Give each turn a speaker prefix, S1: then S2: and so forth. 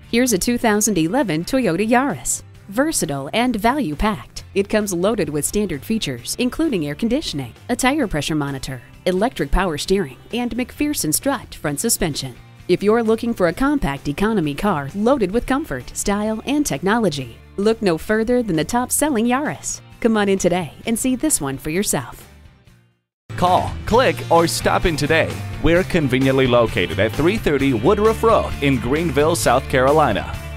S1: Here's a 2011 Toyota Yaris. Versatile and value-packed, it comes loaded with standard features, including air conditioning, a tire pressure monitor, electric power steering, and McPherson strut front suspension. If you're looking for a compact economy car loaded with comfort, style, and technology, look no further than the top-selling Yaris. Come on in today and see this one for yourself.
S2: Call, click, or stop in today. We're conveniently located at 330 Woodruff Road in Greenville, South Carolina.